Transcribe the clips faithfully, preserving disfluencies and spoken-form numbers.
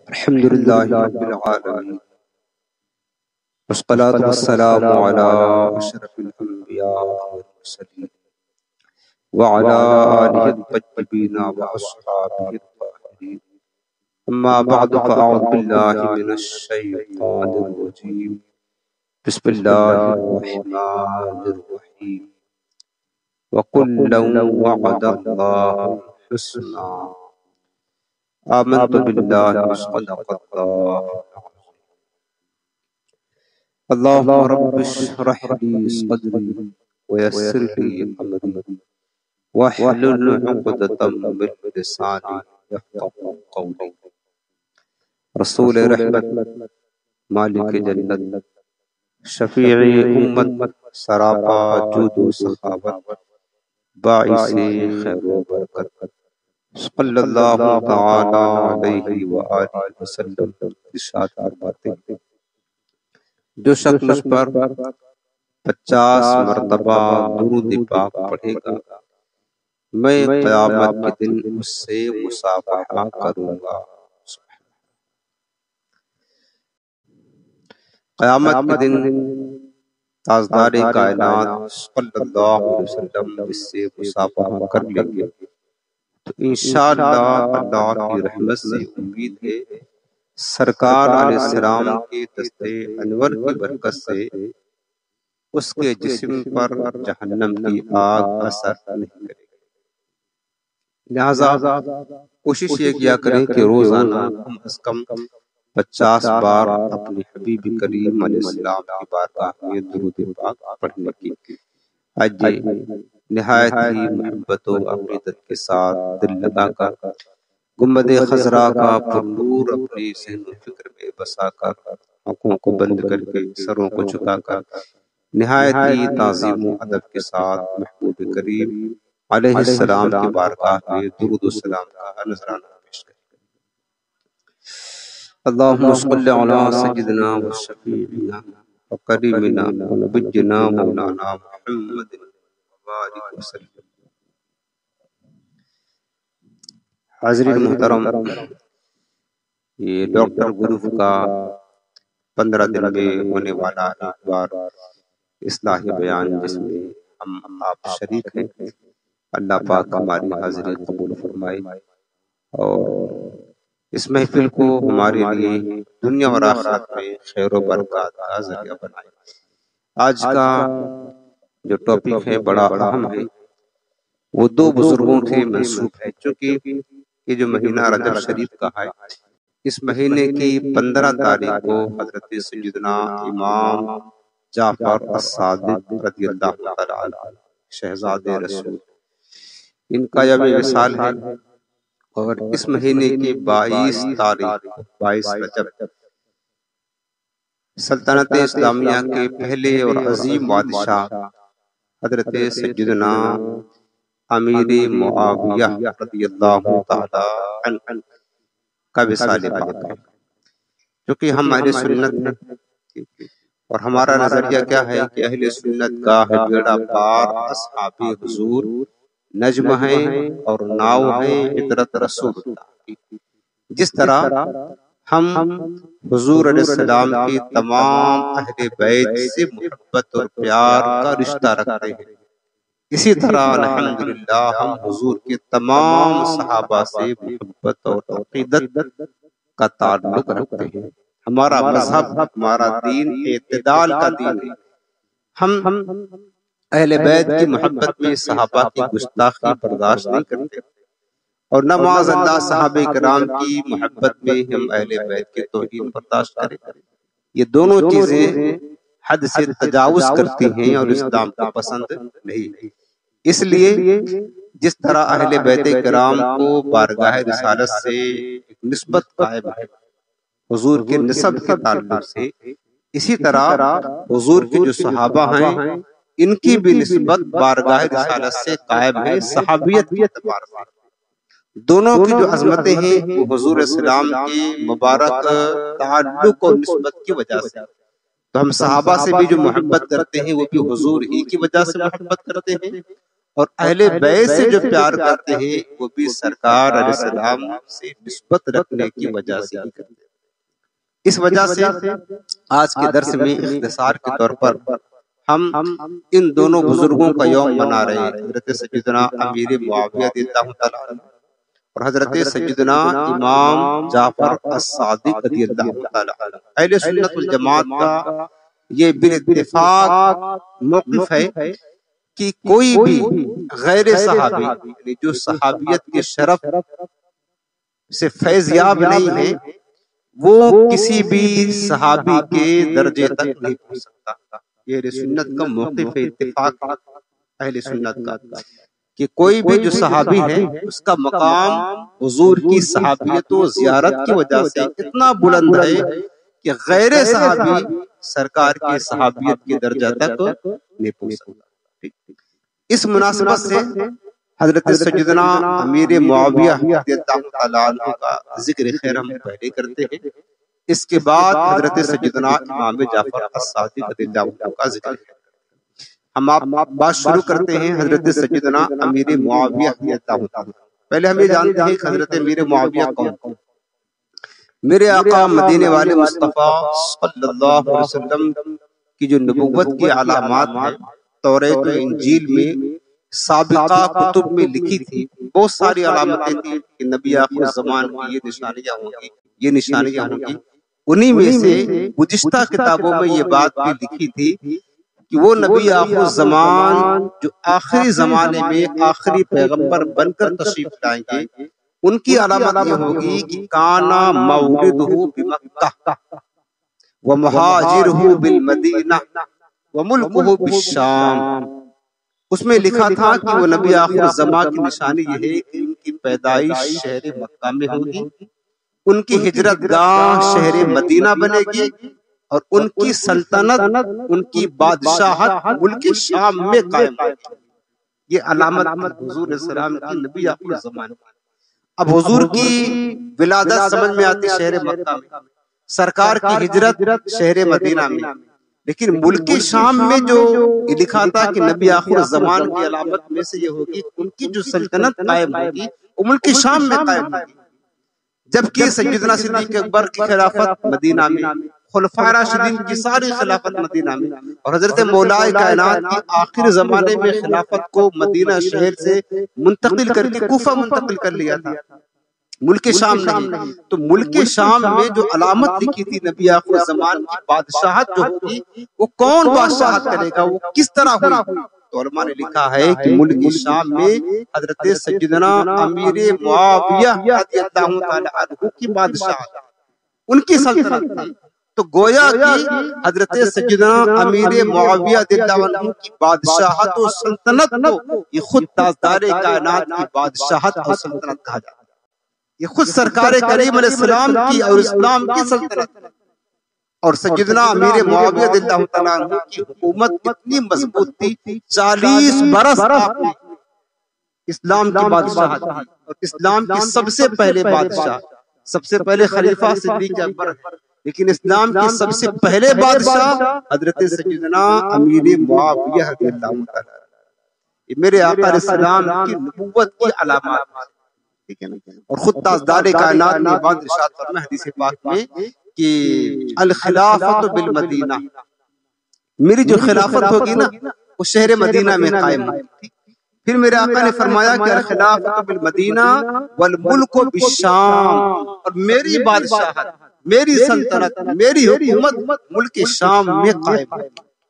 الحمد لله رب العالمين والصلاة والسلام على أشرف الأنبياء والمرسلين وعلى آله الطيبين وأصحابه الطاهرين. أما بعد فأعوذ بالله من الشيطان الرجيم. بسم الله الرحمن الرحيم. وكلا وعد الله الحسنى آمنت بالله وصدق الله. اللهم رب اشرح لي صدري ويسر لي أمري واحلل عقدة من لساني يفقهوا قولي. رسول رحمت، مالک جنت، شفیع امت، سراپا جود و سخاوت، باعث خیر و برکت، صلی اللہ تعالی علیہ وآلہ وسلم ارشاد فرماتے ہیں، جو شخص مجھ پر پچاس مرتبہ درود پاک پڑھے گا میں قیامت کے دن اس سے مصافحہ کروں گا۔ قیامت کے دن تاجدار کائنات صلی اللہ علیہ وسلم اس سے مصافحہ کر لیں گے تو انشاءاللہ اللہ کی رحمت سے امید ہے سرکار علیہ السلام کے دستے انور کی برکت سے اس کے جسم پر جہنم کی آگ اثر نہیں کرے گی۔ لہذا کوشش یہ کیا کریں کہ روزانہ کم از کم پچاس بار اپنے حبیب کریم علیہ السلام کی بارگاہ میں درود پاک پڑھنے کی آج نہایت ہی محبت و عقیدت کے ساتھ دل لگا کر گنبد خضرا کا پرنور اپنے ذہن و فکر میں بسا کر آنکھوں کو بند کر کے سروں کو جھکا کر نہایت ہی تعظیم و ادب کے ساتھ محبوب کریم علیہ السلام کی بارگاہ میں درود و سلام کا نذرانہ پیش کریں۔ اللہم صلی علی سیدنا و شفیعنا و کریمنا و نبینا مولانا محمد وبارک وسلم۔ حاضرین محترم، یہ ڈاکٹر گروپ کا پندرہ دن میں ہونے والا ایک بار اصلاحی بیان جس میں ہم آپ شریک ہیں، اللہ پاک ہماری حاضری قبول فرمائے اور اس محفل کو ہمارے لیے دنیا اور آخرت میں خیر و برکات کا ذریعہ بنائے۔ آج کا جو ٹاپک ہے بڑا اہم ہے، وہ دو بزرگوں کے منسوب ہے، چونکہ یہ جو مہینہ رجب شریف کا ہے اس مہینے کی پندرہ تاریخ کو حضرت سیدنا امام جعفر الصادق رضی اللہ تعالی عنہ شہزاد رسول ان کا یوم وصال ہے، اور اس مہینے کی بائیس تاریخ بائیس رجب سلطنت اسلامیہ کے پہلے اور عظیم بادشاہ حضرت سیدنا امیر معاویہ رضی اللہ تعالی عنہ کا وصال پاک ہے۔ کیونکہ ہم اہل سنت ہیں اور ہمارا نظریہ کیا ہے کہ اہل سنت کا ہے بیڑا پار اصحاب حضور نجم ہیں اور ناؤ ہیں عطرت رسول اللہ کی۔ جس طرح ہم حضور علیہ السلام کی تمام اہل بیت سے محبت اور پیار کا رشتہ رکھتے ہیں، اسی طرح الحمدللہ ہم حضور کے تمام صحابہ سے محبت اور عقیدت کا تعلق رکھتے ہیں۔ ہمارا مذہب، ہمارا دین اعتدال کا دین ہے۔ ہم اہل بیت کی محبت میں صحابہ کی گستاخی برداشت نہیں کرتے، اور نہ معاذ اللہ صحابہ کرام کی محبت میں ہم اہل بیت کی توہین برداشت کریں۔ یہ دونوں چیزیں حد سے تجاوز کرتی ہیں اور اسلام کو پسند نہیں۔ اس لیے جس طرح اہل بیت کرام کو بارگاہ رسالت سے ایک نسبت قائم ہے حضور کے نسب کے تعلق سے، اسی طرح حضور کے جو صحابہ ہیں ان کی بھی نسبت بارگاہ رسالت سے قائم ہے صحابیت کے اعتبار سے۔ دونوں کی جو عظمتیں ہیں وہ حضور اسلام کی مبارک تعلق اور نسبت کی وجہ سے، تو ہم صحابہ سے بھی جو محبت کرتے ہیں وہ بھی حضور ہی کی وجہ سے محبت کرتے ہیں، اور اہل بیت سے جو پیار کرتے ہیں وہ بھی سرکار علیہ السلام سے نسبت رکھنے کی وجہ سے ہی کرتے ہیں۔ اس وجہ سے آج کے درس میں اختصار کے طور پر ہم ان دونوں بزرگوں کا یوم منا رہے ہیں، حضرت سیدنا امیر معاویہ رضی اللہ تعالیٰ عنہ اور حضرت سیدنا امام جعفر الصادق رضی اللہ تعالیٰ عنہ۔ اہل سنت والجماعت کا یہ بالاتفاق موقف ہے کہ کوئی بھی غیر صحابی یعنی جو صحابیت کے شرف سے فیض یاب نہیں ہے وہ کسی بھی صحابی کے درجے تک نہیں پہنچ سکتا۔ یہ اہل سنت کا موقف ہے، اتفاق اہل سنت کا کہ کوئی بھی جو صحابی ہے اس کا مقام حضور کی صحابیت و زیارت کی وجہ سے اتنا بلند ہے کہ غیر صحابی سرکار کی صحابیت کے درجہ تک نہیں پہنچ سکتا۔ اس مناسبت سے حضرت سیدنا امیر معاویہ رضی اللہ تعالیٰ عنہ کا ذکر خیر ہم پہلے کرتے ہیں، اس کے بعد حضرت سیدنا امام جعفر الصادق رضی اللہ عنہ کا ذکر ہے۔ ہم آپ بات شروع کرتے ہیں حضرت سیدنا امیر معاویہ رضی اللہ عنہ۔ پہلے ہم یہ جانتے ہیں کہ حضرت امیر معاویہ کون؟ میرے آقا مدینے والے مصطفیٰ صلی اللہ علیہ وسلم کی جو نبوت کی علامات ہیں توریت و انجیل میں سابقہ کتب میں لکھی تھی، بہت ساری علامتیں تھیں کہ نبی آخر الزمان کی یہ نشانیاں ہوں گی یہ نشانیاں ہوں گی۔ انہی میں سے گزشتہ کتابوں میں یہ بات بھی لکھی تھی کہ وہ نبی آخر الزمان جو آخری زمانے میں آخری پیغمبر بن کر تشریف لائیں گے ان کی علامت یہ ہوگی کہ کانا مولدہ بمکہ ومہاجرہ بالمدینہ وملکہ بالشام۔ اس میں لکھا تھا کہ وہ نبی آخر الزمان کی نشانی یہ ہے کہ ان کی پیدائش شہر مکہ میں ہوگی، ان کی ہجرت گاہ شہر مدینہ بنے گی اور ان کی سلطنت ان کی بادشاہت ملک شام میں قائم ہوگی۔ یہ علامت حضور علیہ السلام کی نبی آخر الزمان۔ اب حضور کی ولادت سمجھ میں آتی شہر مکہ میں، سرکار کی ہجرت شہر مدینہ میں، لیکن ملک شام میں جو لکھا تھا کہ نبی آخر الزمان کی علامت میں سے یہ ہوگی ان کی جو سلطنت قائم ہوگی وہ ملک شام میں قائم ہوگی، جبکہ سیدنا صدیق اکبر کی خلافت مدینہ میں، خلفائے راشدین کی ساری خلافت مدینہ میں، اور حضرت مولا کائنات کی آخر زمانے میں خلافت کو مدینہ شہر سے منتقل کر کے کوفہ منتقل کر لیا تھا، ملک شام نہیں۔ تو ملک شام میں جو علامت لکھی تھی نبی آخر الزمان کی بادشاہت جو ہوگی وہ کون بادشاہت کرے گا، وہ کس طرح ہوگی؟ تو علماء نے لکھا ہے کہ ملک شام میں حضرت سیدنا امیر معاویہ رضی اللہ تعالی عنہ کی بادشاہت، ان کی سلطنت تھی۔ تو گویا کہ حضرت سیدنا امیر معاویہ رضی اللہ عنہ کی بادشاہت و سلطنت کو یہ خود تاجدار کائنات کی بادشاہت اور سلطنت کہا جاتا ہے۔ یہ خود سرکار کریم علیہ السلام کی اور اسلام کی سلطنت، اور سیدنا امیر معاویہ رضی اللہ تعالیٰ عنہ کی حکومت اتنی مضبوط تھی، چالیس برس آپ نے اسلام کی بادشاہت کی، اور اسلام کی سب سے پہلے بادشاہ، سب سے پہلے خلیفہ صدیق اکبر ہے، لیکن اسلام کی سب سے پہلے بادشاہ حضرت سیدنا امیر معاویہ رضی اللہ تعالیٰ۔ یہ میرے آقا علیہ السلام کی نبوت کی علامات، ٹھیک ہے نا؟ اور خود تاجدار کائنات نے بعد ارشاد فرمایا حدیث پاک میں کہ الخلافت بالمدینہ، میری جو خلافت ہوگی نا وہ شہر مدینہ میں قائم ہوگی۔ پھر میرے آقا نے فرمایا کہ الخلافت بالمدینہ والملک بالشام، اور میری بادشاہت، میری سلطنت، میری حکومت ملک شام میں قائم ہوگی۔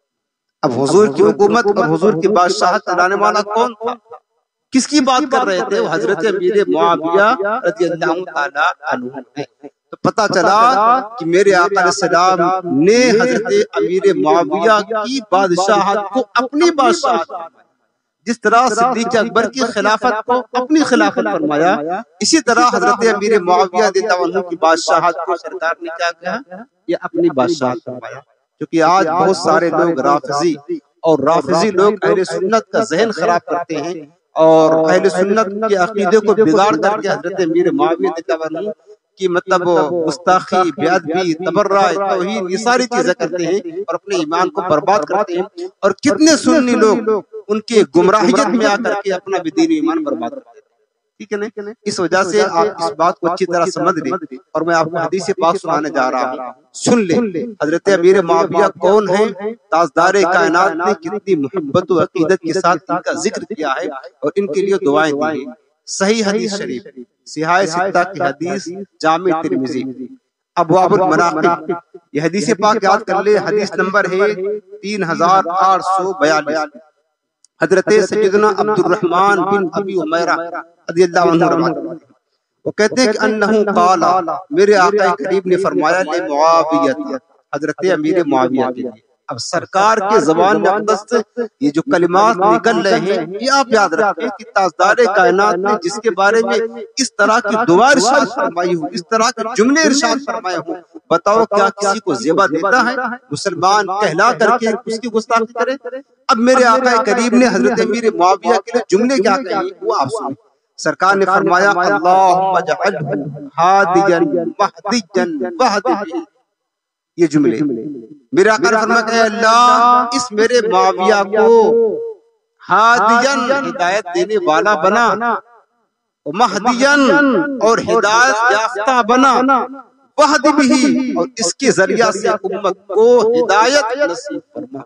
اب حضور کی حکومت اور حضور کی بادشاہت چلانے والا کون تھا، کس کی بات کر رہے تھے؟ وہ حضرت امیر معاویہ رضی اللہ تعالی عنہ ہے۔ تو پتہ چلا کہ میرے آقا علیہ السلام نے حضرت امیر معاویہ کی بادشاہت کو اپنی بادشاہت، جس طرح صدیق اکبر کی خلافت کو اپنی خلافت فرمایا، اسی طرح حضرت امیر معاویہ رضی اللہ عنہ کی بادشاہت کو سرکار نے کیا کہا؟ یہ اپنی بادشاہت فرمایا۔ کیونکہ آج بہت سارے لوگ رافضی اور رافضی لوگ اہل سنت کا ذہن خراب کرتے ہیں اور اہل سنت کے عقیدے کو بگاڑ کر کے حضرت امیر معاویہ رضی اللہ عنہ کی مطلب گستاخی، بیادبی، تبرع، توہین، یہ ساری چیزیں کرتے ہیں اور اپنے ایمان کو برباد کرتے ہیں۔ اور کتنے سنی لوگ ان کے گمراہیت میں آ کر کے اپنا بھی دین و ایمان برباد کر دیتے ہیں، ٹھیک ہے نا؟ اس وجہ سے آپ اس بات کو اچھی طرح سمجھ لیں، اور میں آپ کو حدیث پاک سنانے جا رہا ہوں، سن لیں حضرت امیر معاویہ کون ہیں، تاجدار کائنات نے کتنی محبت و عقیدت کے ساتھ ان کا ذکر کیا ہے اور ان کے لیے دعائیں دی ہیں۔ صحیح حدیث شریف، صحاح ستہ کی حدیث، جامع ترمذی، ابواب المناقب، یہ حدیث پاک یاد کر لے، حدیث نمبر ہے تین ہزار آٹھ سو بیالیس۔ حضرت سیدنا عبد الرحمن بن ابی عمیرہ رضی اللہ عنہ روایت کرتے ہیں، وہ کہتے ہیں کہ انہو قال، میرے آقا کریم نے فرمایا، لمعاویہ، حضرت امیر معاویہ کے لیے۔ اب سرکار کے زبان اقدس سے یہ جو کلمات نکل رہے ہیں، یہ آپ یاد رکھیں کہ تاجدار کائنات نے جس کے بارے میں اس طرح کی دعا ارشاد فرمائی ہو، اس طرح کے جملے ارشاد فرمائے ہوں، بتاؤ کیا کسی کو زیبا دیتا ہے مسلمان کہلا کر کے اس کی گستاخی کرے؟ اب میرے آقا کریم نے حضرت امیر معاویہ کے لیے جملے کیا کہیں وہ آپ سنیں۔ سرکار نے فرمایا، اللہم اجعلہ ہادیا مہدیا واہد بہ، یہ جملے میرے آقا نے فرمایا کہ اللہ اس میرے معاویہ کو ہادیا ہدایت دینے والا بنا، مہدیا اور ہدایت یافتہ بنا، واہد بہ اور اس کے ذریعہ سے امت کو ہدایت نصیب فرما۔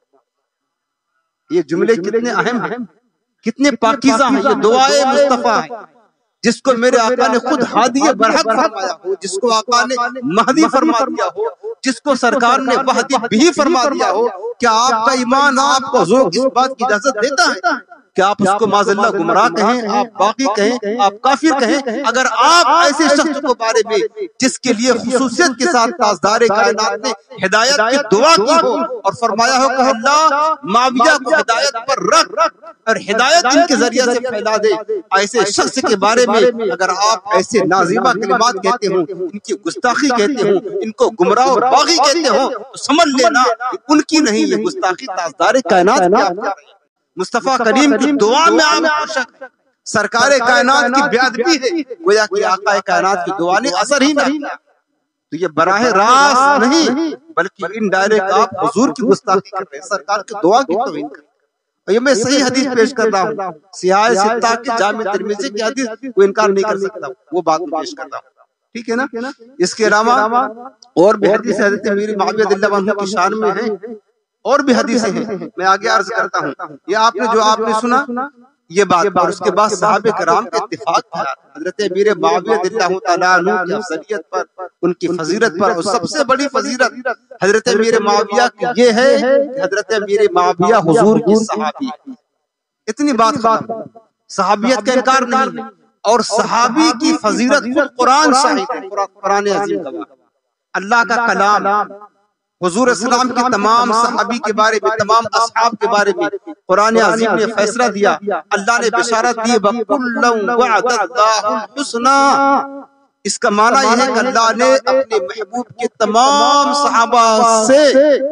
یہ جملے کتنے اہم ہیں، کتنے پاکیزہ ہیں، یہ دعائے مصطفیٰ ہے جس کو میرے آقا نے خود ہادی برحق فرمایا ہو، جس کو آقا نے مہدی فرما دیا ہو، جس کو سرکار نے وحدی بھی فرما دیا ہو۔ کیا آپ کا ایمان آپ کو ذوق اس بات کی اجازت دیتا ہے کہ آپ اس کو معاذ اللہ گمراہ کہیں، آپ باقی کہیں، آپ کافر کہیں؟ اگر آپ ایسے شخص کو بارے میں جس کے لیے خصوصیت کے ساتھ تاجدار کائنات نے ہدایت کی دعا کی ہو اور فرمایا ہو کہ اللہ معاویہ کو ہدایت پر رکھ اور ہدایت ان کے ذریعے سے پھیلا دے، ایسے شخص کے بارے میں اگر آپ ایسے نازیبہ کلمات کہتے ہوں، ان کی گستاخی کہتے ہوں، ان کو گمراہ اور باغی کہتے ہوں، تو سمجھ لینا ان کی نہیں، یہ گستاخی تاجدار کائنات کی آپ کر رہے ہیں۔ مصطفیٰ کریم کی دعا میں آپ کو شک، سرکار کائنات کی بے ادبی ہے، گویا کہ آقا کائنات کی دعا نے اثر ہی نہیں کیا۔ تو یہ براہ راست نہیں بلکہ انڈائریکٹ آپ حضور کی گستاخی کر رہے ہیں، سرکار کی دعا کی توہین کر رہے ہیں۔ اور یہ میں صحیح حدیث پیش کر رہا ہوں، صحاح ستہ کی جامع ترمذی کی حدیث، کوئی انکار نہیں کر سکتا، وہ بات میں پیش کر رہا ہوں، ٹھیک ہے نا؟ اس کے علاوہ اور بھی حدیث حضرت امیر معاویہ رضی اللہ عنہ کی شان میں ہیں، اور بھی حدیثیں ہیں، میں آگے عرض کرتا ہوں۔ یہ آپ نے جو آپ نے سنا یہ بات، اور اس کے بعد صحابہ کرام کے اتفاق پر حضرت امیر معاویہ رضی اللہ تعالیٰ عنہ کی افضلیت پر، ان کی فضیلت پر، اور سب سے بڑی فضیلت حضرت امیر معاویہ کی یہ ہے کہ حضرت امیر معاویہ حضور کی صحابی ہے۔ اتنی بات ختم، صحابیت کا انکار نہیں، اور صحابی کی فضیلت خود قرآن شاہد ہے، قرآن عظیم کا، اللہ کا کلام، حضور اسلام کے تمام صحابی کے بارے میں، تمام اصحاب کے بارے میں قرآن عظیم نے فیصلہ دیا، اللہ نے بشارت دی، وَكُلًّا وَعَدَ اللَّهُ الْحُسْنَى۔ اس کا معنی یہ ہے کہ اللہ نے اپنے محبوب کے تمام صحابہ سے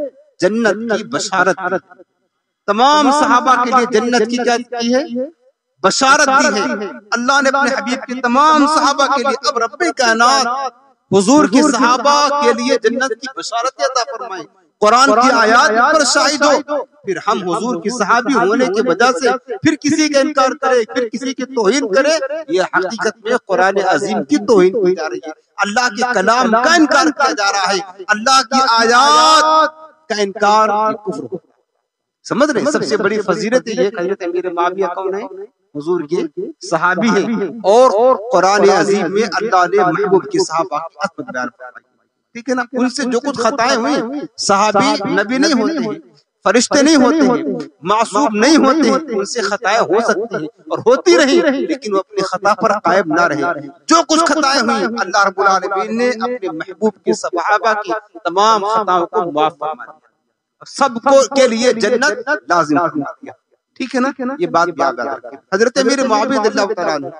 جنت کی بشارت دی، تمام صحابہ کے لیے جنت کی کیا کی ہے؟ بشارت دی ہے۔ اللہ نے اپنے حبیب کے تمام صحابہ کے لیے، اب رب کائنات حضور کی صحابہ کے لیے جنت کی بشارت عطا فرمائے، قرآن کی آیات پر شاہد ہو، پھر ہم حضور کی صحابی ہونے کی وجہ سے پھر کسی کا انکار کرے، پھر کسی کی توہین کرے، یہ حقیقت میں قرآن عظیم کی توہین کی جا رہی ہے، اللہ کے کلام کا انکار کیا جا رہا ہے، اللہ کی آیات کا انکار کفر ہے۔ سمجھ رہے ہیں؟ سب سے بڑی فضیلت یہ ہے کہ حضرت امیر معاویہ کون ہے؟ حضور کے صحابی ہیں، اور قرآن عظیم میں اللہ نے محبوب کی صحابہ کی عظمت بیان فرمائی، ٹھیک ہے نا؟ ان سے جو کچھ خطائیں ہوئی، صحابی نبی نہیں ہوتے ہیں، فرشتے نہیں ہوتے ہیں، معصوم نہیں ہوتے ہیں، ان سے خطائیں ہو سکتی ہیں اور ہوتی رہی، لیکن وہ اپنی خطا پر قائم نہ رہے۔ جو کچھ خطائیں ہوئی اللہ رب العالمین نے اپنے محبوب کے صحابہ کی تمام خطاؤں کو معاف فرما دیا، سب کو کے لیے جنت لازم فرما دیا، ٹھیک ہے نا؟ یہ بات یاد رکھیں۔ حضرت امیر معاویہ رضی اللہ تعالیٰ عنہ،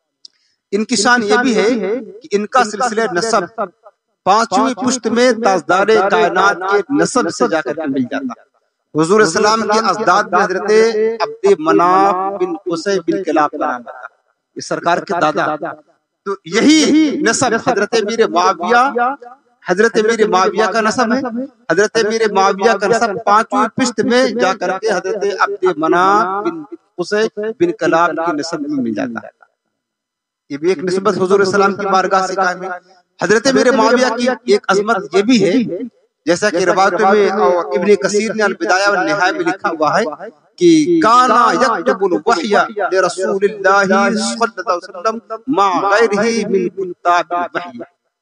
ان کی شان یہ بھی ہے کہ ان کا سلسلہ نسب پانچویں پشت میں تاجدار کائنات کے نسب سے جا کر کے مل جاتا۔ حضور السلام کے اجداد میں حضرت عبد مناف بن قصی بن کلاب کا نام تھا، یہ سرکار کے دادا، تو یہی نسب حضرت امیر معاویہ حضرت امیر معاویہ کا نسب ہے. حضرت امیر معاویہ کا نسب پانچویں پشت میں جا کر کے حضرت عبد مناف بن قصی بن کلاب کی نسب میں مل جاتا ہے. یہ بھی ایک نسبت حضور السلام کی بارگاہ سے قائم ہے. حضرت امیر معاویہ کی ایک عظمت یہ بھی ہے، جیسا کہ روایتوں میں اور ابن کثیر نے البدایہ والنہایہ میں لکھا ہوا ہے کہ کانا یکتب الوحی لرسول اللہ صلی اللہ علیہ وسلم مع غیرہ من کتاب الوحی.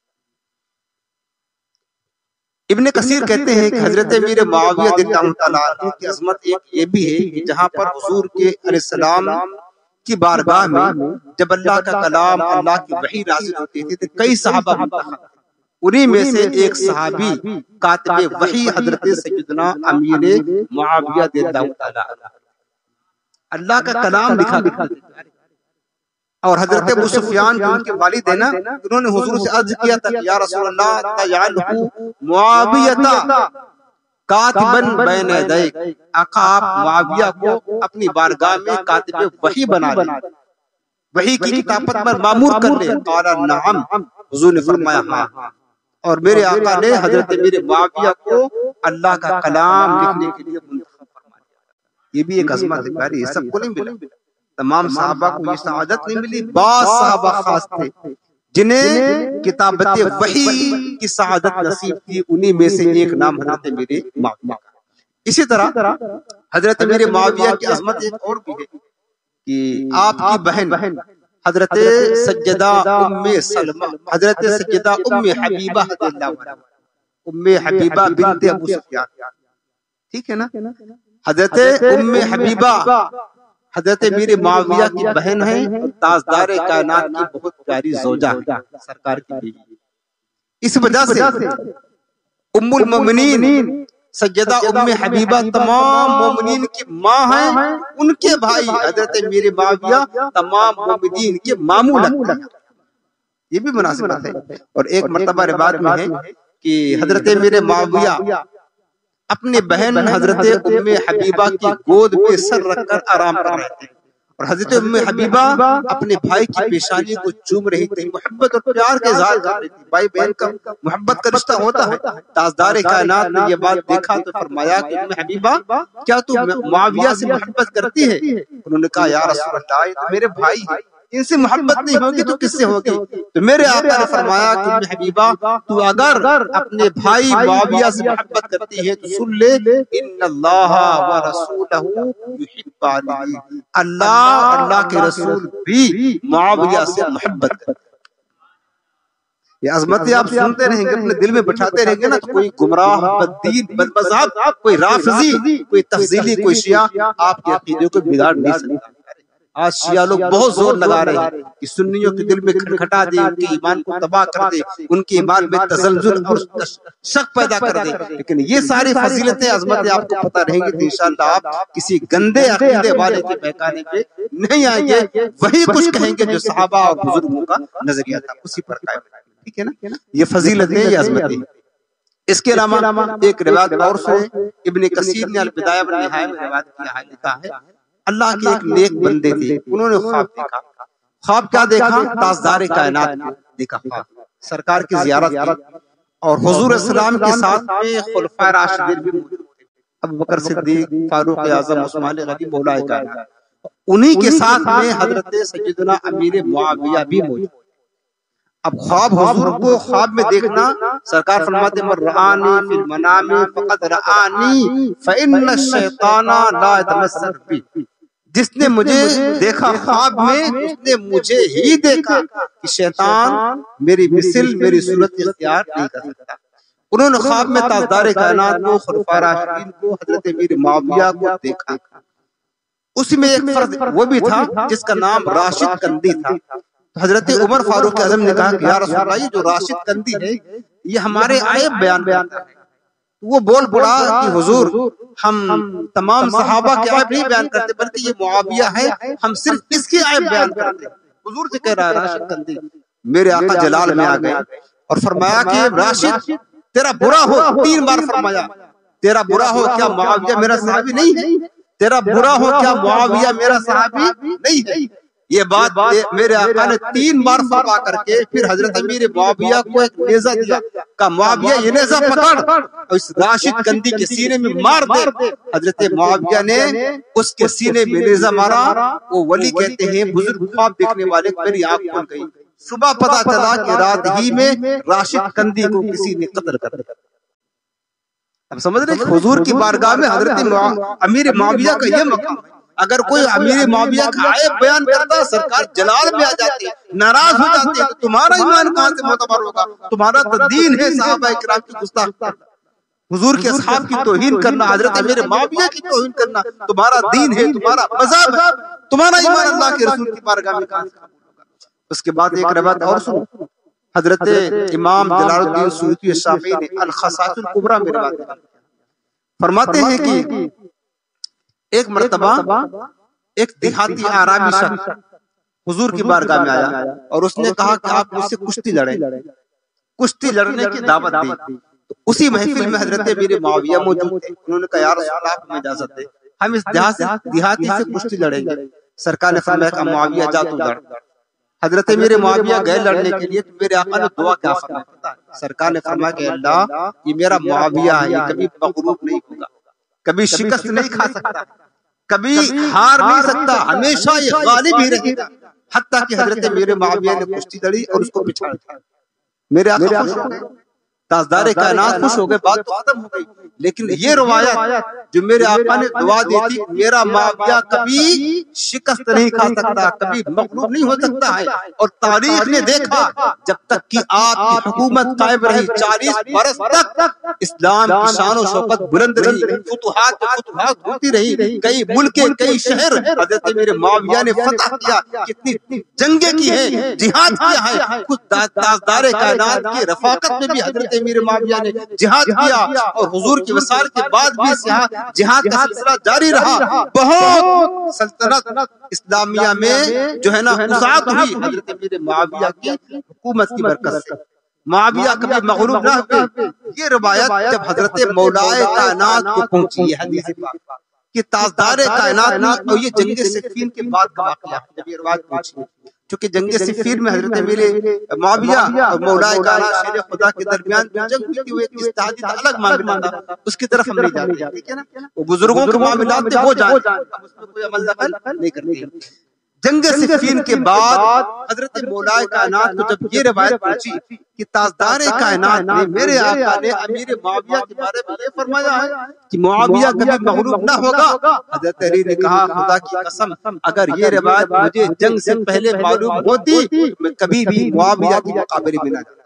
ابن کثیر کہتے ہیں کہ حضرت امیر معاویہ رضی اللہ تعالیٰ عنہ کی عظمت ایک یہ بھی ہے کہ جہاں پر حضور کے علیہ السلام کی بارگاہ میں جب اللہ کا کلام، اللہ کی وحی نازل ہوتی تھی تو کئی صحابہ منتخب، انہی میں سے ایک صحابی کاتب وحی حضرت سیدنا امیر معاویہ رضی اللہ تعالیٰ عنہ اللہ کا کلام لکھا کرتے تھے. اور حضرت ابو سفیان جو ان کے والد ہیں نا، انہوں نے حضور سے عرض کیا تھا کہ یا رسول اللہ تجعلہ معاویہ کاتباً بین یدیک، آقا آپ معاویہ کو اپنی بارگاہ میں کاتب وحی بنا لیں، وحی کی کتابت پر مامور کر لیں. قال نعم، حضور نے فرمایا ہاں. اور میرے آقا نے حضرت امیر معاویہ کو اللہ کا کلام لکھنے کے لیے منتخب فرما دیا. یہ بھی ایک عظمت ہے پیاری، یہ سب کو نہیں ملا، تمام صحابہ کو یہ سعادت نہیں ملی. بعض صحابہ خاص تھے جنہیں کتابت وحی کی سعادت نصیب تھی، انہی میں سے ایک نام حضرت امیر معاویہ کا. اسی طرح حضرت امیر معاویہ کی عظمت ایک اور بھی ہے کہ آپ کی بہن حضرت سیدہ ام سلمہ، حضرت سیدہ ام حبیبہ رضی اللہ عنہا، ام حبیبہ بنت ابو سفیان، ٹھیک ہے نا. حضرت ام حبیبہ حضرت امیر معاویہ کی بہن ہے، تاجدار کائنات کی بہت پیاری زوجہ ہے، سرکار کی بیوی. اس وجہ سے ام المومنین سیدہ ام حبیبہ تمام مومنین کی ماں ہیں، ان کے بھائی حضرت امیر معاویہ تمام مومنین کے ماموں لگتے ہیں. یہ بھی مناسبت ہے. اور ایک مرتبہ روایت میں ہے کہ حضرت امیر معاویہ اپنی بہن حضرت ام حبیبہ کی گود میں سر رکھ کر آرام کر رہے تھے، اور حضرت ام حبیبہ اپنے بھائی کی پیشانی کو چوم رہی تھی، محبت اور پیار کے اظہار کر رہی تھی. بھائی بہن کا محبت کا رشتہ ہوتا ہے. تاجدار کائنات نے یہ بات دیکھا تو فرمایا کہ ام حبیبہ کیا تو معاویہ سے محبت کرتی ہے؟ انہوں نے کہا یا رسول اللہ یہ تو میرے بھائی ہیں، ان سے محبت نہیں ہوگی تو کس سے ہوگی؟ تو میرے آقا نے فرمایا کہ ام حبیبہ تو اگر اپنے بھائی معاویہ سے محبت کرتی ہے تو سن لے ان اللہ ورسولہ یحبانی، اللہ اور اللہ کے رسول بھی معاویہ سے محبت کرتے ہیں. یہ عظمتیں آپ سنتے رہیں گے، اپنے دل میں بٹھاتے رہیں گے نا، تو کوئی گمراہ بددین بدمذہب، کوئی رافضی، کوئی تفضیلی، کوئی شیعہ آپ کے عقیدے کو بگاڑ نہیں سکتا. آج شیعہ لوگ بہت زور لگا رہے ہیں کہ سنیوں کے دل میں کھٹکھٹا دے، ان کے ایمان کو تباہ کر دے، ان کے ایمان میں تزلزل اور شک پیدا کر دے. لیکن یہ ساری فضیلتیں عظمتیں آپ کو پتہ رہیں گی تو انشاءاللہ آپ کسی گندے عقیدے والے کے بہکانے پہ نہیں آئیں گے. وہی کچھ کہیں گے جو صحابہ اور بزرگوں کا نظریہ تھا، اسی پر قائم رہیں گے. ٹھیک ہے نا. یہ فضیلتیں، یہ عظمتیں. اس کے علاوہ ایک روایت اور سے ابن کثیر نے البدایہ والنہایہ میں روایت کیا ہے، لکھا ہے اللہ کے ایک نیک بندے تھے، انہوں نے خواب دیکھا. خواب کیا دیکھا؟ تاجدار کائنات دیکھا خواب، سرکار کی زیارت کی، اور حضور السلام کے ساتھ میں خلفائے راشدین بھی موجود تھے، ابوبکر صدیق، فاروق اعظم، عثمان غنی، مولا کائنات. انہی کے ساتھ میں حضرت سیدنا امیر معاویہ بھی موجود. اب خواب حضور کو خواب میں دیکھنا، سرکار فرماتے من رآنی فی المنام فقد رآنی فإن الشیطان لا يتمثل بی، جس نے مجھے دیکھا خواب میں اس نے مجھے ہی دیکھا کہ شیطان میری مثل، میری صورت اختیار نہیں کر سکتا. انہوں نے خواب میں تاجدار کائنات کو، خلفائے راشدین کو، حضرت امیر معاویہ کو دیکھا. اسی میں ایک فرد وہ بھی تھا جس کا نام راشد کندی تھا. حضرت عمر فاروق اعظم نے کہا کہ یا رسول اللہ یہ جو راشد کندی ہے یہ ہمارے عیب بیان کرتا ہے. وہ بول پڑا کہ حضور ہم تمام صحابہ کے عیب نہیں بیان کرتے بلکہ یہ معاویہ ہے، ہم صرف اس کے عیب بیان کرتے. حضور سے کہہ رہا ہے راشد کندی. میرے آقا جلال میں آ گئے اور فرمایا کہ راشد تیرا برا ہو، تین بار فرمایا تیرا برا ہو کیا معاویہ میرا صحابی نہیں ہے؟ تیرا برا ہو کیا معاویہ میرا صحابی نہیں ہے؟ یہ بات میرے آقا نے تین بار فرما کر کے پھر حضرت امیر معاویہ کو ایک نیزہ دیا، کہا معاویہ یہ نیزہ پکڑ اور اس راشد گندی کے سینے میں مار دے۔ حضرت معاویہ نے اس کے سینے میں نیزہ مارا۔ وہ ولی کہتے ہیں بزرگ خواب دیکھنے والے میری آنکھ کھل گئی، صبح پتا چلا کہ رات ہی میں راشد گندی کو کسی نے قتل کر دیا۔ اب سمجھ رہے کہ حضور کی بارگاہ میں حضرت امیر معاویہ کا یہ مقام ہے، اگر کوئی امیر معاویہ کا عیب بیان کرتا سرکار جلال میں آ جاتے ہیں، ناراض ہو جاتے ہیں، تو تمہارا ایمان کہاں سے معتبر ہوگا؟ تمہارا تو دین ہے صحابہ کرام کی گستاخی، حضور کے اصحاب کی توہین کرنا، حضرت امیر معاویہ کی توہین کرنا تمہارا دین ہے، تمہارا مذہب ہے، تمہارا ایمان اللہ کے رسول کی بارگاہ میں کہاں سے قبول ہوگا؟ اس کے بعد ایک روایت اور سنو، حضرت امام جلال الدین سیوطی الشافعی نے الخصائص الکبریٰ میں روایت فرماتے ہیں کہ ایک مرتبہ ایک دیہاتی آرامی شخص حضور کی بارگاہ میں آیا اور اس نے کہا کہ آپ مجھ سے کشتی لڑیں، کشتی لڑنے کی دعوت دی۔ تو اسی محفل میں حضرت امیر معاویہ موجود تھے، انہوں نے کہا یا رسول اللہ آپ ہمیں اجازت دیں، ہم اس دیہاتی سے کشتی لڑیں گے۔ سرکار نے فرمایا کہ معاویہ جا تو لڑ۔ حضرت امیر معاویہ گئے لڑنے کے لیے، تو میرے آقا نے دعا کیا فرمایا؟ سرکار نے فرمایا کہ اللہ یہ میرا معاویہ ہے، یہ کبھی مغلوب نہیں ہوگا، کبھی شکست نہیں کھا سکتا، کبھی ہار نہیں سکتا، ہمیشہ یہ غالب ہی رہے گا۔ حتیٰ کہ حضرت امیر معاویہ نے کشتی لڑی اور اس کو پچھاڑ دیا۔ میرے آقا خوش ہو گئے، تاجدار کائنات خوش ہو گئے، بات تو ختم ہو گئی۔ لیکن یہ روایت جو میرے آقا نے دعا دی تھی میرا معاویہ کبھی شکست نہیں کھا سکتا، کبھی مغلوب نہیں ہو سکتا ہے، اور تاریخ نے دیکھا جب تک کہ آپ کی حکومت قائم رہی، چالیس برس تک اسلام کی شان و شوکت بلند رہی، فتوحات فتوحات ہوتی رہی، کئی ملک کئی شہر حضرت امیر معاویہ نے فتح کیا، کتنی جنگیں کی ہیں، جہاد کیا ہے، خود تاجدار کائنات کی رفاقت میں بھی حضرت امیر معاویہ نے جہاد کیا، اور حضور کی وصال کے بعد بھی جہاد کا سلسلہ جاری رہا۔ بہت سلطنت اسلامیہ میں جو ہے نا وسعت ہوئی حضرت امیر معاویہ کی حکومت کی برکت سے۔ معاویہ کبھی مغلوب نہ ہوئے۔ یہ روایت جب حضرت مولائے کائنات کو پہنچی ہے حدیث پاک کہ تاجدار کائنات میں، اور یہ جنگ صفین کے بعد کا واقعہ ہے جب یہ روایت پہنچی، چونکہ جنگ صفین میں حضرت امیر معاویہ اور مولائے کائنات شیر خدا کے درمیان جنگ ہوئی تھی، وہ ایک اجتہادی تھا، الگ معاملہ تھا، اس کی طرف ہم نہیں جاتے، ٹھیک ہے نا، وہ بزرگوں کے معاملات تھے، وہ جانتے ہیں، ہم اس میں کوئی عمل دخل نہیں کرتے۔ جنگ صفین کے بعد حضرت مولائے کائنات کو جب یہ روایت پہنچی کہ تاجدار کائنات نے میرے آقا نے امیر معاویہ کے بارے میں یہ فرمایا ہے کہ معاویہ کبھی مغلوب نہ ہوگا، حضرت علی نے کہا خدا کی قسم اگر یہ روایت مجھے جنگ سے پہلے معلوم ہوتی تو میں کبھی بھی معاویہ کے مقابلے میں نہ جاتا،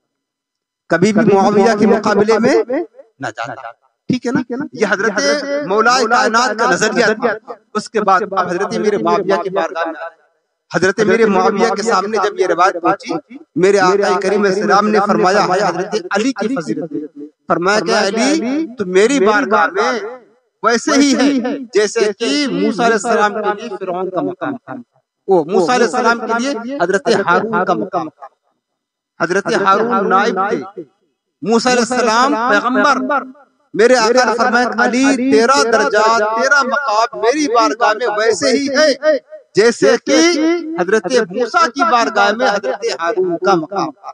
کبھی بھی معاویہ کے مقابلے میں نہ جاتا، ٹھیک ہے نا۔ یہ حضرت مولائے کائنات کا نظریہ تھا۔ اس کے بعد حضرت امیر معاویہ کے بارگاہ میں حضرت امیر معاویہ کے سامنے جب یہ روایت پہنچی، میرے آقا کریم علیہ السلام نے فرمایا ہے حضرت علی کی فضیلت، فرمایا کہ علی تو میری بارگاہ میں ویسے ہی ہے جیسے کہ موسیٰ علیہ السلام کے لیے فرعون کا مقام تھا، وہ موسیٰ علیہ السلام کے لیے حضرت ہارون کا مقام تھا۔ حضرت ہارون نائب تھے، موسیٰ علیہ السلام پیغمبر۔ میرے آقا نے فرمایا علی تیرا درجہ تیرا مقام میری بارگاہ میں ویسے ہی ہے جیسے کہ حضرت موسیٰ کی بارگاہ میں حضرت ہارون کا مقام تھا،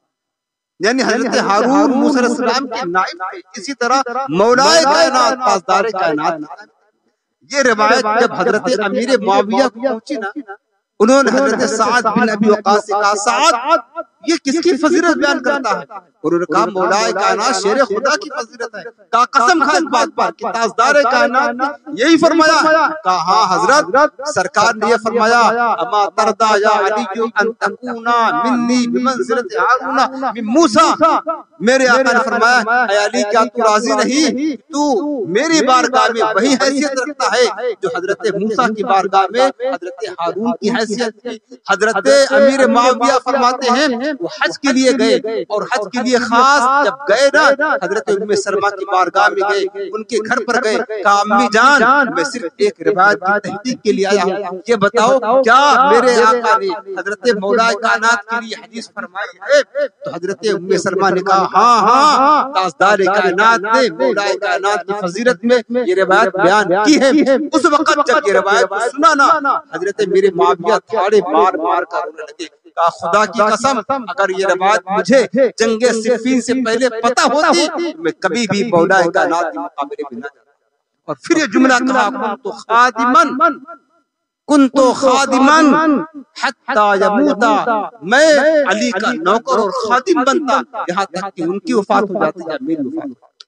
یعنی حضرت ہارون موسیٰ علیہ السلام کے نائب تھے، اسی طرح مولائے کائنات تاجدار کائنات۔ یہ روایت جب حضرت امیر معاویہ کو پہنچی نا، انہوں نے حضرت سعد بن ابی وقاص سے کہا سعد یہ کس کی فضیلت بیان کرتا ہے؟ انہوں نے کہا مولائے کائنات شیر خدا کی فضیلت ہے۔ کہا قسم کھا اس بات پر کہ تاجدار کائنات نے یہی فرمایا؟ کہا ہاں حضرت، سرکار نے یہ فرمایا اما ترضا یا علی ان تکونا منی بمنزلت ہارون من موسیٰ۔ میرے آقا نے فرمایا اے علی کیا تو راضی نہیں تو میری بارگاہ میں وہی حیثیت رکھتا ہے جو حضرت موسیٰ کی بارگاہ میں حضرت ہارون کی حیثیت تھی۔ حضرت امیر معاویہ فرماتے ہیں وہ حج کے لیے گئے اور حج کے لیے خاص جب گئے نا حضرت ام سلمہ کی بارگاہ میں گئے، ان کے گھر پر گئے، کہا امی جان میں صرف ایک روایت کی تحقیق کے لیے آیا ہوں، یہ بتاؤ کیا میرے آقا نے حضرت مولا کائنات کے لیے حدیث فرمائی ہے؟ تو حضرت ام سلمہ نے کہا ہاں ہاں، تاجدار کائنات نے مولا کائنات کی فضیلت میں یہ روایت بیان کی ہے۔ اس وقت جب یہ روایت کو سنا نا حضرت میرے معاویہ تھاڑے مار مار کر رونے لگے، کہا خدا کی قسم اگر یہ روایت مجھے جنگ صفین سے پہلے پتہ ہوتی میں کبھی بھی مولا کائنات کے مقابلے میں نہ جاتا۔ اور پھر یہ جملہ کہا کنت خادمن کنت خادمن حتی یموتا، میں علی کا نوکر اور خادم بنتا یہاں تک کہ ان کی وفات ہو جاتی یا میری وفات ہو جاتی۔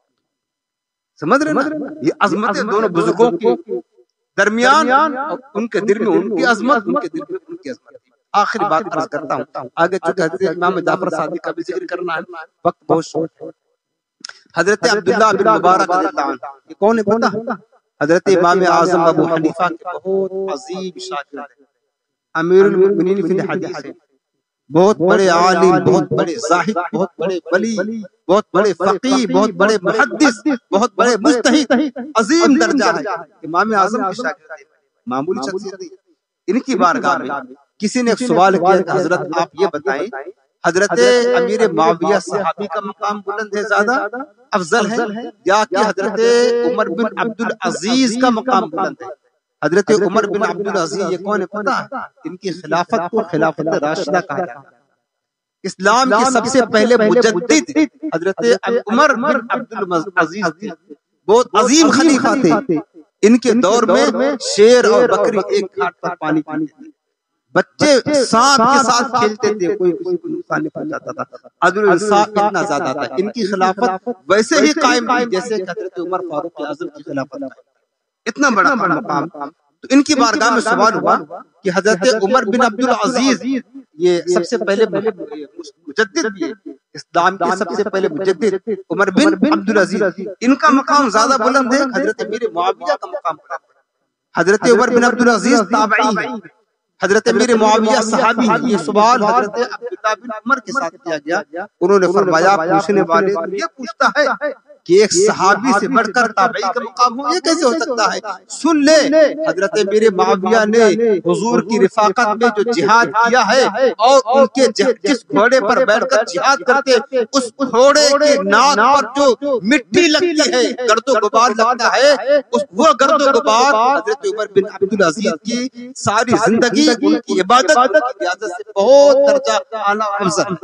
سمجھ رہے نا یہ عظمتیں دونوں بزرگوں کے درمیان، اور ان کے دل میں ان کی عظمت، ان کے دل میں ان کی عظمت۔ آخری بات عرض کرتا ہوں، آگے چونکہ حضرت امام جعفر صادق کا بھی ذکر کرنا ہے، وقت بہت شارٹ ہے۔ حضرت عبداللہ بن مبارک رضی اللہ عنہ یہ کون ہے پتہ؟ حضرت امام اعظم ابو حنیفہ کے بہت عظیم شاگرد ہیں، امیر المؤمنین فی الحدیث ہیں، بہت بڑے عالم، بہت بڑے زاہد، بہت بڑے ولی، بہت بڑے فقیہ، بہت بڑے محدث، بہت بڑے مجتہد، عظیم درجہ ہے۔ امام اعظم کے شاگرد ہیں، معمولی شخصیت نہیں۔ ان کی بارگاہ میں کسی نے ایک سوال کیا کہ حضرت آپ یہ بتائیں حضرت امیر معاویہ صحابی کا مقام بلند ہے، زیادہ افضل ہے، یا کہ حضرت عمر بن عبدالعزیز کا مقام بلند ہے؟ حضرت عمر بن عبدالعزیز یہ کون ہے پتہ ہے؟ ان کی خلافت کو خلافت راشدہ کہا جاتا ہے۔ اسلام کے سب سے پہلے مجدد حضرت عمر بن عبدالعزیز تھے، بہت عظیم خلیفہ تھے۔ ان کے دور میں شیر اور بکری ایک گھاٹ پر پانی پیتے تھے، بچے سانپ کے ساتھ کھیلتے تھے، کوئی کسی کو نقصان نہیں پہنچاتا تھا، عدل انصاف اتنا زیادہ تھا۔ ان کی خلافت ویسے ہی قائم تھی جیسے حضرت عمر فاروق اعظم کی خلافت، اتنا بڑا مقام۔ تو ان کی بارگاہ میں سوال ہوا کہ حضرت عمر بن عبدالعزیز یہ سب سے پہلے مجدد بھی ہے، اسلام کے سب سے پہلے مجدد عمر بن عبدالعزیز، ان کا مقام زیادہ بلند ہے، حضرت امیر معاویہ کا مقام بلند ہے۔ حضرت عمر بن عبدالعزیز تابعی ہے، حضرت امیر معاویہ صحابی ہے۔ یہ سوال حضرت عبداللہ بن عمر کے ساتھ کیا گیا، انہوں نے فرمایا پوچھنے والے یہ پوچھتا ہے کہ ایک صحابی سے بڑھ کر تابعی کا مقام ہو، یہ کیسے ہو سکتا ہے؟ سن لے حضرت امیر معاویہ نے حضور کی رفاقت میں جو جہاد کیا ہے اور ان کے جس گھوڑے پر بیٹھ کر جہاد کرتے اس گھوڑے کے ناک پر جو مٹی لگتی ہے، گرد و غبار لگتا ہے، اس وہ گرد و غبار حضرت عمر بن عبدالعزیز کی ساری زندگی ان کی عبادت کی اجازت سے بہت درجہ اعلیٰ افضل۔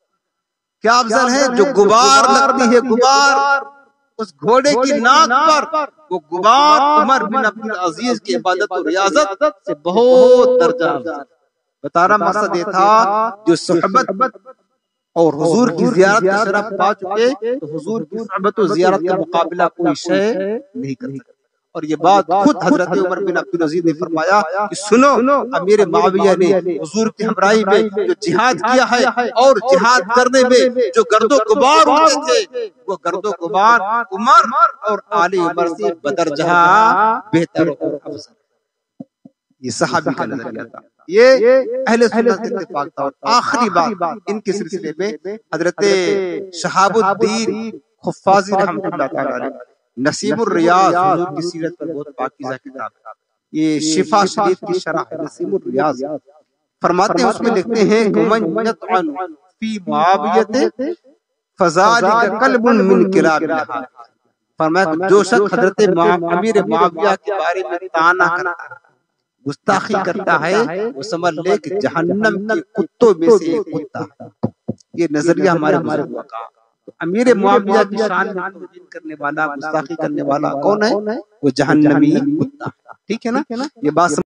کیا افضل ہے؟ جو غبار لگتی ہے، غبار اس گھوڑے کی ناک پر، وہ غبار عمر بن عبدالعزیز کی عبادت و ریاضت سے بہت درجہ افضل۔ بتا رہا مقصد یہ تھا جو صحبت اور حضور کی زیارت کی شرف پا چکے تو حضور کی صحبت و زیارت کا مقابلہ کوئی شے نہیں کر سکتا۔ اور یہ بات خود حضرت عمر بن عبدالعزیز نے فرمایا کہ سنو امیر معاویہ نے حضور کی ہمراہی میں جو جہاد کیا ہے اور جہاد کرنے میں جو گرد و غبار ہوتے تھے، وہ گرد و غبار عمر اور آل عمر سے بدرجہ بہتر اور افضل۔ یہ صحابی کا نظریہ تھا، یہ اہل سنت اتفاق تھا۔ اور آخری بات ان کے سلسلے میں حضرت شہاب الدین خفازی رحمۃ اللہ تعالی علیہ نسیم الریاض، حضور کی سیرت پر بہت پاکیزہ کتاب ہے، یہ شفا شریف کی شرح ہے نسیم الریاض، فرماتے ہیں اس میں لکھتے ہیں ومن یطعن فی معاویہ فذلک قلب من کلاب النار، فرمایا جو شخص حضرت امیر معاویہ کے بارے میں طعنہ کرتا ہے، گستاخی کرتا ہے، وہ سمجھ لے کہ جہنم کے کتوں میں سے ایک کتا ہے۔ یہ نظریہ ہمارے بزرگوں کا۔ امیر معاویہ کی شان میں توہین کرنے والا، گستاخی کرنے والا کون ہے؟ وہ جہنمی کتا، ٹھیک ہے نا؟ یہ بات